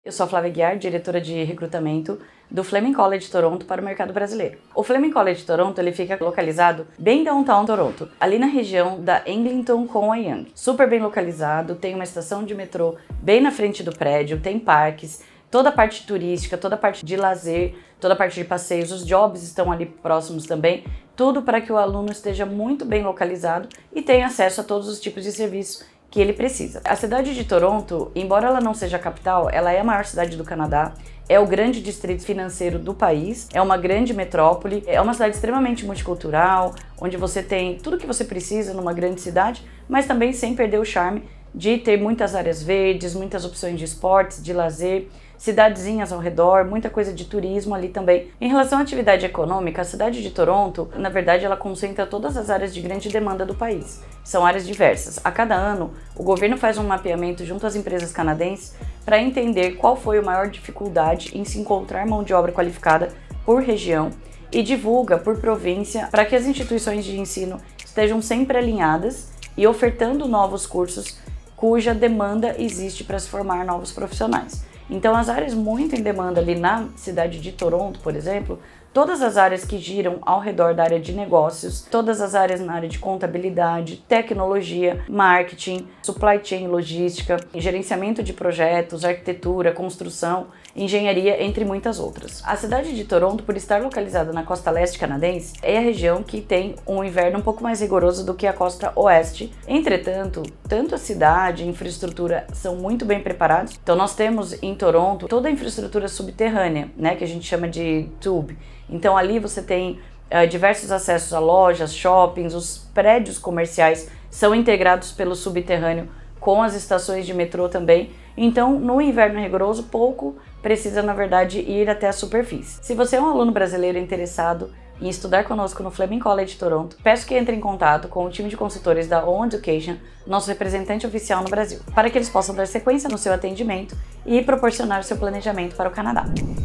Eu sou a Flávia Guiar, diretora de recrutamento do Fleming College Toronto para o mercado brasileiro. O Fleming College Toronto ele fica localizado bem downtown Toronto, ali na região da Eglinton com a Yonge. Super bem localizado, tem uma estação de metrô bem na frente do prédio, tem parques, toda a parte turística, toda a parte de lazer, toda a parte de passeios, os jobs estão ali próximos também, tudo para que o aluno esteja muito bem localizado e tenha acesso a todos os tipos de serviços que ele precisa. A cidade de Toronto, embora ela não seja a capital, ela é a maior cidade do Canadá, é o grande distrito financeiro do país, é uma grande metrópole, é uma cidade extremamente multicultural, onde você tem tudo que você precisa numa grande cidade, mas também sem perder o charme de ter muitas áreas verdes, muitas opções de esportes, de lazer, cidadezinhas ao redor, muita coisa de turismo ali também. Em relação à atividade econômica, a cidade de Toronto, na verdade, ela concentra todas as áreas de grande demanda do país. São áreas diversas. A cada ano, o governo faz um mapeamento junto às empresas canadenses para entender qual foi a maior dificuldade em se encontrar mão de obra qualificada por região e divulga por província para que as instituições de ensino estejam sempre alinhadas e ofertando novos cursos cuja demanda existe para se formar novos profissionais. Então, as áreas muito em demanda ali na cidade de Toronto, por exemplo, todas as áreas que giram ao redor da área de negócios, todas as áreas na área de contabilidade, tecnologia, marketing, supply chain, logística, gerenciamento de projetos, arquitetura, construção, engenharia, entre muitas outras. A cidade de Toronto, por estar localizada na costa leste canadense, é a região que tem um inverno um pouco mais rigoroso do que a costa oeste. Entretanto, tanto a cidade e a infraestrutura são muito bem preparados. Então, nós temos em Toronto toda a infraestrutura subterrânea, né, que a gente chama de tube. Então ali você tem diversos acessos a lojas, shoppings, os prédios comerciais são integrados pelo subterrâneo com as estações de metrô também. Então no inverno rigoroso pouco precisa na verdade ir até a superfície. Se você é um aluno brasileiro interessado em estudar conosco no Fleming College Toronto, peço que entre em contato com o time de consultores da On Education, nosso representante oficial no Brasil, para que eles possam dar sequência no seu atendimento e proporcionar o seu planejamento para o Canadá.